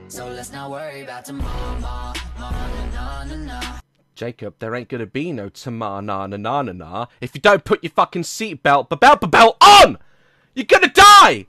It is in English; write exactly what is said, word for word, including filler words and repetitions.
So let's not worry about tomorrow, ma, ma, na, na, na. Jacob, there ain't gonna be no tomonah na na na na na if you don't put your fucking seatbelt, ba belt, ba belt on! You're gonna die!